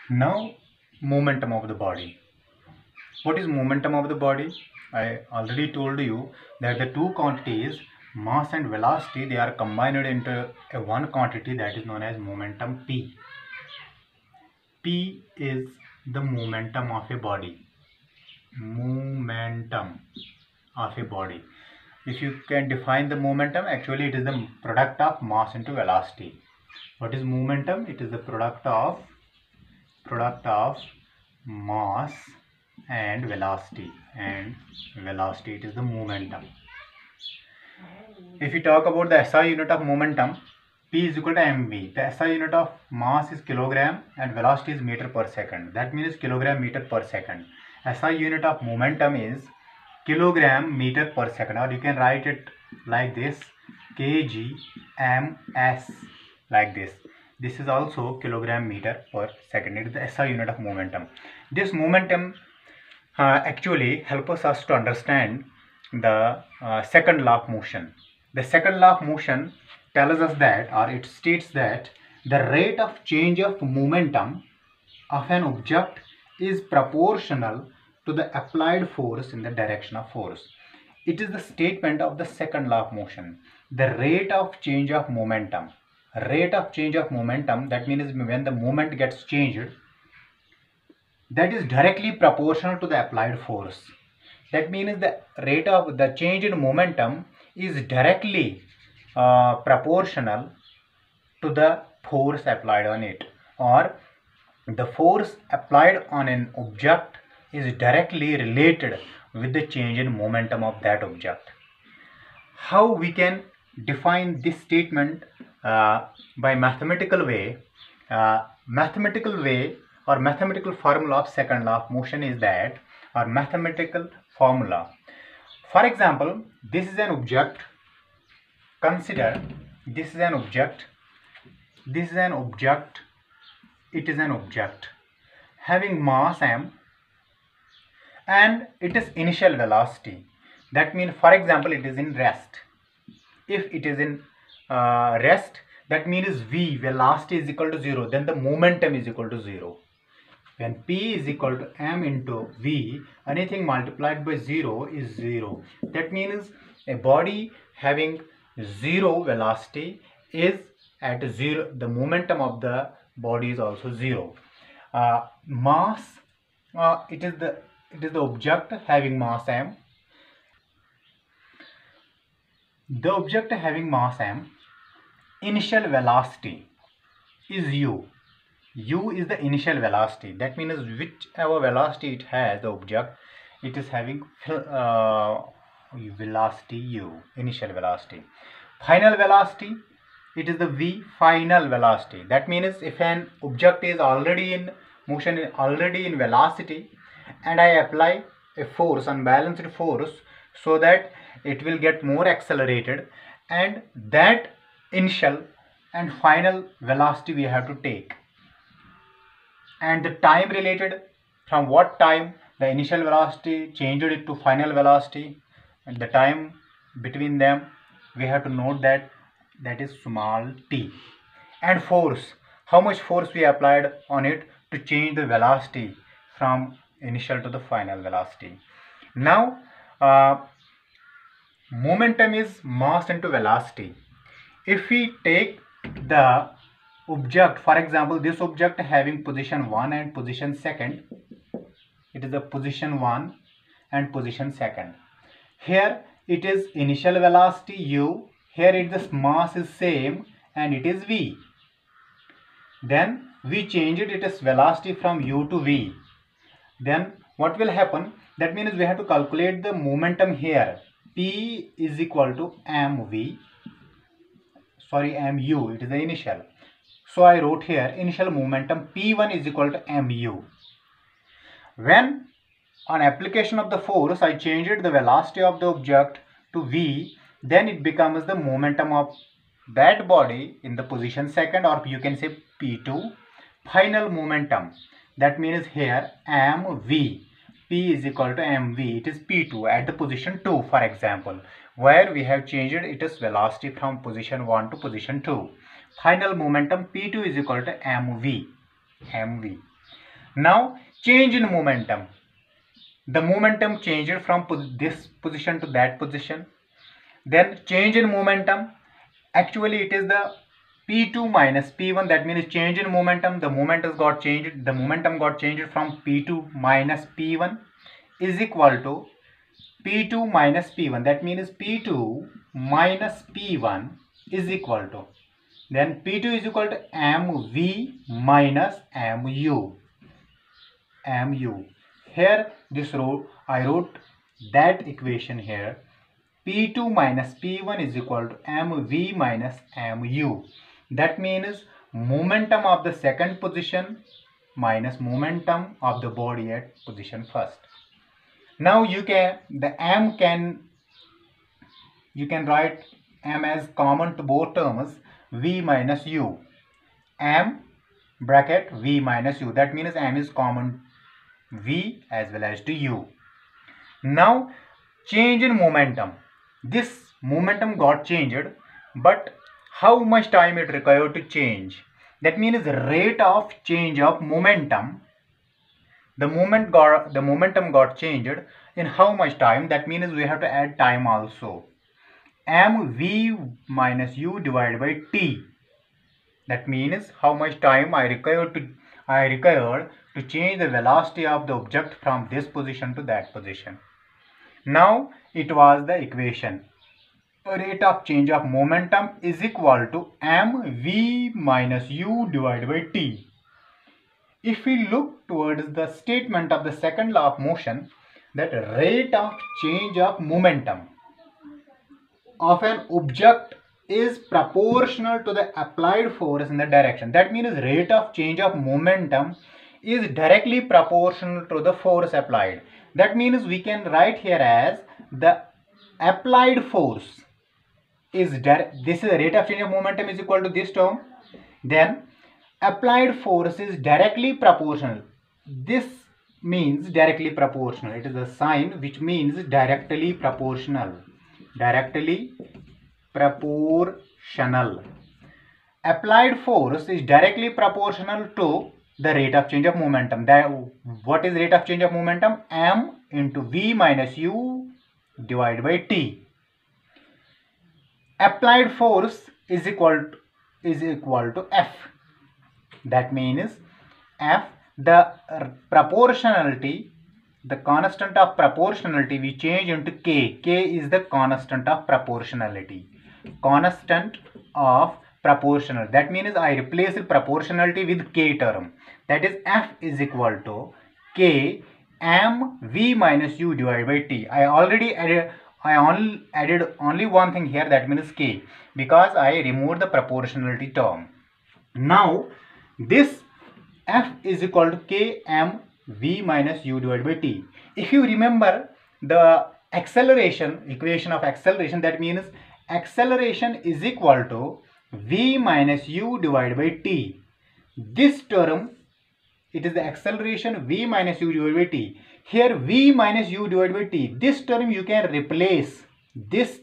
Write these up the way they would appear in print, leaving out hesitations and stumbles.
Now, momentum of the body. What is momentum of the body? I already told you that the two quantities, mass and velocity, they are combined into a one quantity that is known as momentum P. P is the momentum of a body. Momentum of a body. If you can define the momentum, actually it is the product of mass into velocity. What is momentum? It is the product of mass and velocity, it is the momentum. If you talk about the SI unit of momentum, P is equal to mv. The SI unit of mass is kilogram and velocity is meter per second. That means kilogram meter per second. SI unit of momentum is kilogram meter per second, or you can write it like this, kg ms, like this. This is also kilogram meter per second. It is the SI unit of momentum. This momentum actually helps us to understand the second law of motion. The second law of motion tells us that, or it states that, the rate of change of momentum of an object is proportional to the applied force in the direction of force. It is the statement of the second law of motion. The rate of change of momentum. Rate of change of momentum, that means when the moment gets changed, that is directly proportional to the applied force. That means the rate of the change in momentum is directly proportional to the force applied on it, or the force applied on an object is directly related with the change in momentum of that object. How we can define this statement by mathematical way? Mathematical way or mathematical formula of second law of motion is that, or mathematical formula. For example, this is an object. Consider this is an object. This is an object. It is an object having mass m and it is initial velocity. That means, for example, it is in rest. If it is in rest, that means v, velocity, is equal to 0, then the momentum is equal to 0. When p is equal to m into v, anything multiplied by 0 is 0. That means a body having 0 velocity is at 0. The momentum of the body is also 0. Mass, it is the object having mass m. The object having mass m, initial velocity is u. U is the initial velocity. That means whichever velocity it has, the object, it is having velocity u, initial velocity. Final velocity, it is the v, final velocity. That means if an object is already in motion, already in velocity, and I apply a force, unbalanced force, so that it will get more accelerated, and that initial and final velocity we have to take, and the time related, from what time the initial velocity changed it to final velocity, and the time between them we have to note that, that is small t. And force, how much force we applied on it to change the velocity from initial to the final velocity. Now momentum is mass into velocity. If we take the object, for example, this object having position 1 and position 2nd, it is the position 1 and position 2nd. Here it is initial velocity u, here it is mass is same and it is v. Then we changed it is velocity from u to v. Then what will happen? That means we have to calculate the momentum here. P is equal to mv, sorry, mu, it is the initial. So I wrote here initial momentum P1 is equal to mu. When on application of the force I changed the velocity of the object to v, then it becomes the momentum of that body in the position 2nd, or you can say P2. Final momentum, that means here mv, P is equal to mv, it is P2 at the position 2, for example, where we have changed its velocity from position 1 to position 2. Final momentum P2 is equal to mv. Now change in momentum. The momentum changed from this position to that position. Then change in momentum, actually it is the P2 minus P1, that means change in momentum. The momentum got changed, the momentum got changed from P2 minus P1 is equal to P2 minus P1, that means P2 minus P1 is equal to, then P2 is equal to mv minus mu. Here this row I wrote that equation here, P2 minus P1 is equal to mv minus mu. That means momentum of the second position minus momentum of the body at position first. Now you can write m as common to both terms, v minus u, m bracket v minus u, that means m is common v as well as to u. Now change in momentum, this momentum got changed, but how much time it required to change? That means rate of change of momentum, the momentum got changed in how much time? That means we have to add time also, mv minus u divided by t. That means how much time I required to change the velocity of the object from this position to that position. Now it was the equation, rate of change of momentum is equal to mv minus u divided by t. If we look towards the statement of the second law of motion, that rate of change of momentum of an object is proportional to the applied force in the direction. That means rate of change of momentum is directly proportional to the force applied. That means we can write here as the applied force is this is the rate of change of momentum is equal to this term, then applied force is directly proportional. This means directly proportional, it is a sign which means directly proportional. Applied force is directly proportional to the rate of change of momentum. What is rate of change of momentum? M into v minus u divided by t. Applied force is equal to F. That means F, the proportionality, the constant of proportionality we change into K. K is the constant of proportionality. That means I replace proportionality with K term. That is F is equal to K m v minus u divided by t. I added only one thing here, that means K, because I removed the proportionality term. Now this F is equal to K m v minus u divided by t. If you remember the acceleration, equation of acceleration, that means acceleration is equal to v minus u divided by t. This term, it is the acceleration v minus u divided by t. Here v minus u divided by t, this term you can replace, with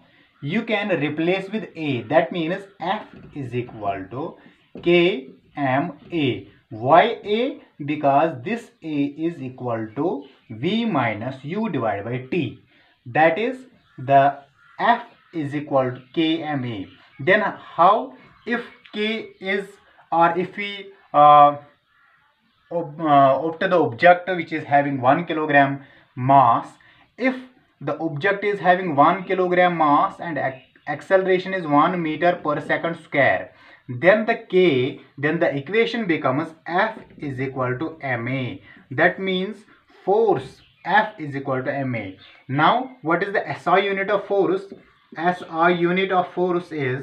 a. That means F is equal to K m a. Why a? Because this a is equal to v minus u divided by t. That is the F is equal to K m a. Then how, if K is, or if we opt the object which is having 1 kilogram mass, if the object is having 1 kilogram mass and acceleration is 1 meter per second square, then the equation becomes F is equal to ma. That means force F is equal to ma. Now what is the SI unit of force? SI unit of force is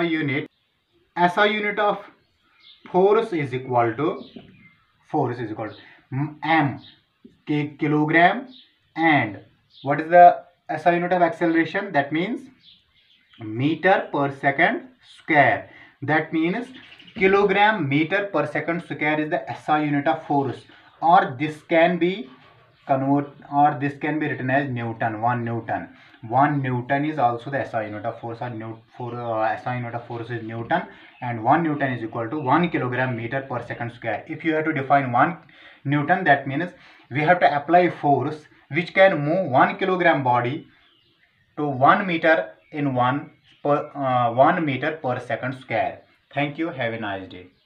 m kilogram, and what is the SI unit of acceleration? That means meter per second square. That means kilogram meter per second square is the SI unit of force, or this can be convert, or this can be written as Newton, 1 Newton. 1 Newton is also the SI unit of force, or SI unit of force is Newton, and 1 Newton is equal to 1 kilogram meter per second square. If you have to define 1 Newton, that means we have to apply force which can move 1 kilogram body to 1 meter in 1 meter per second square. Thank you. Have a nice day.